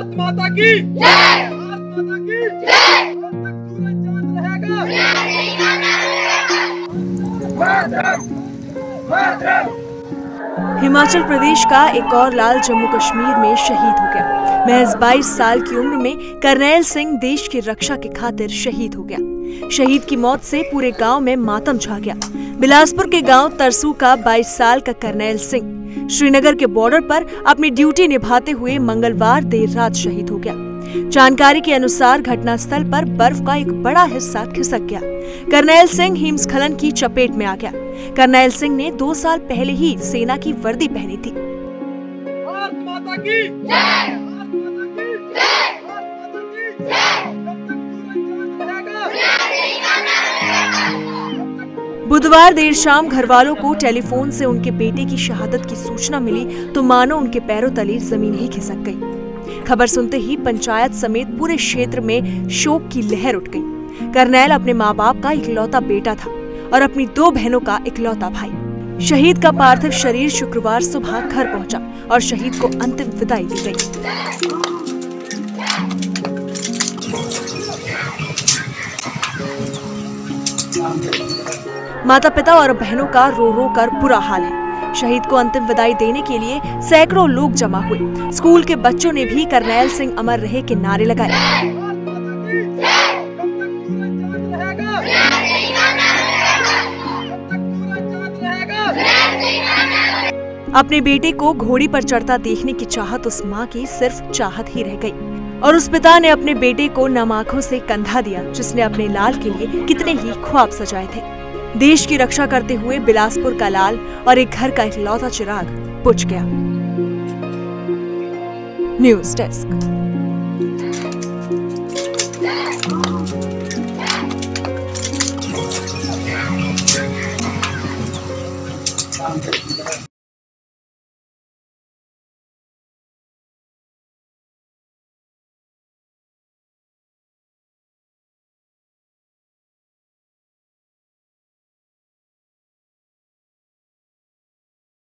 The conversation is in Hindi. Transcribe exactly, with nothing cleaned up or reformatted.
भारत माता की जय, भारत माता की जय। जब तक सूरज चांद रहेगा, मातरम, मातरम। हिमाचल प्रदेश का एक और लाल जम्मू कश्मीर में शहीद हो गया। महज बाईस साल की उम्र में करनैल सिंह देश की रक्षा की खातिर शहीद हो गया। शहीद की मौत से पूरे गांव में मातम छा गया। बिलासपुर के गांव तरसू का बाईस साल का करनैल सिंह श्रीनगर के बॉर्डर पर अपनी ड्यूटी निभाते हुए मंगलवार देर रात शहीद हो गया। जानकारी के अनुसार घटनास्थल पर बर्फ का एक बड़ा हिस्सा खिसक गया। करनैल सिंह हिमस्खलन की चपेट में आ गया। करनैल सिंह ने दो साल पहले ही सेना की वर्दी पहनी थी। भारत माता की जय, भारत माता की जय, भारत माता की जय। जब तक सूरज चांद रहेगा। बुधवार देर शाम घरवालों को टेलीफोन से उनके बेटे की शहादत की सूचना मिली तो मानो उनके पैरों तले जमीन ही खिसक गई। खबर सुनते ही पंचायत समेत पूरे क्षेत्र में शोक की लहर उठ गई। करनैल अपने माँ बाप का इकलौता बेटा था और अपनी दो बहनों का इकलौता भाई। शहीद का पार्थिव शरीर शुक्रवार सुबह घर पहुंचा और शहीद को अंतिम विदाई दी गई। माता पिता और बहनों का रो रो कर बुरा हाल है। शहीद को अंतिम विदाई देने के लिए सैकड़ों लोग जमा हुए। स्कूल के बच्चों ने भी करनैल सिंह अमर रहे के नारे लगाए। अपने बेटे को घोड़ी पर चढ़ता देखने की चाहत उस माँ की सिर्फ चाहत ही रह गई और उस पिता ने अपने बेटे को नम आंखों से कंधा दिया, जिसने अपने लाल के लिए कितने ही ख्वाब सजाए थे। देश की रक्षा करते हुए बिलासपुर का लाल और एक घर का इकलौता चिराग बुझ गया। News desk.